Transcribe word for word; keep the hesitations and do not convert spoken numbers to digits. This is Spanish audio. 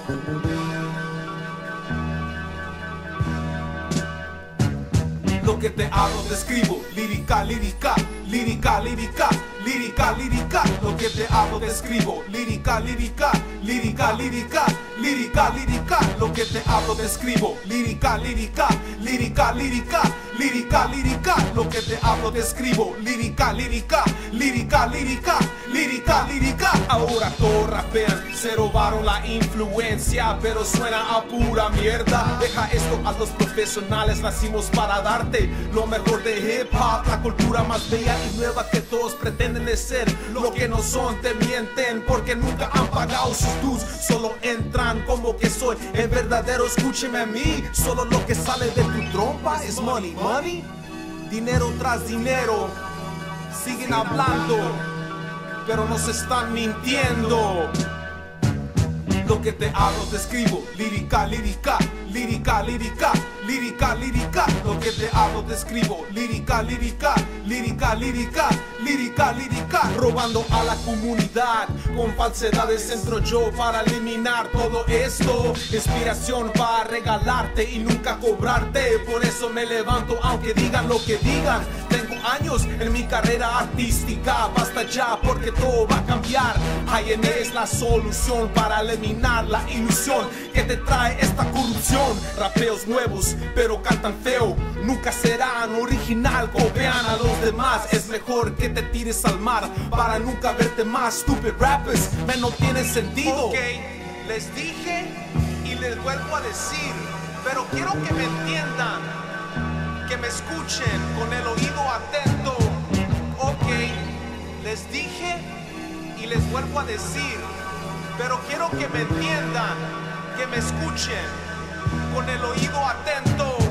Lo que te hablo te escribo, lírica, lírica, lírica, lírica, lírica, lírica. Lo que te hablo te escribo, lírica, lírica, lírica, lírica, lírica, lírica. Lo que te hablo te escribo, lírica, lírica, lírica, lírica, lírica, lírica. Lo que te hablo te escribo, lírica, lírica, lírica, lírica, lírica, lírica. Ahora todos rapean, se robaron la influencia, pero suena a pura mierda. Deja esto a los profesionales, nacimos para darte lo mejor de hip hop, la cultura más bella y nueva que todos pretenden de ser. Lo que no son te mienten porque nunca han pagado sus dues, solo entran como que soy el verdadero. Escúcheme a mí, solo lo que sale de tu trompa es money, money, dinero tras dinero. Siguen hablando, pero nos están mintiendo. Lo que te hablo te escribo, lírica, lírica, lírica, lírica, lírica, lírica. Lo que te hablo te escribo, lírica, lírica, lírica, lírica, lírica, lírica. Robando a la comunidad con falsedades entro yo para eliminar todo esto. Inspiración para regalarte y nunca cobrarte. Por eso me levanto aunque digan lo que digan. Tengo años en mi carrera artística, basta ya porque todo va a cambiar. I N es la solución para eliminar la ilusión que te trae esta corrupción. Rapeos nuevos pero cantan feo, nunca serán original. Copian a los demás, es mejor que te tires al mar para nunca verte más. Stupid rappers, me no tiene sentido. Ok, les dije y les vuelvo a decir, pero quiero que me entiendan, que me escuchen con el oído atento. Ok, les dije y les vuelvo a decir, pero quiero que me entiendan, que me escuchen con el oído atento.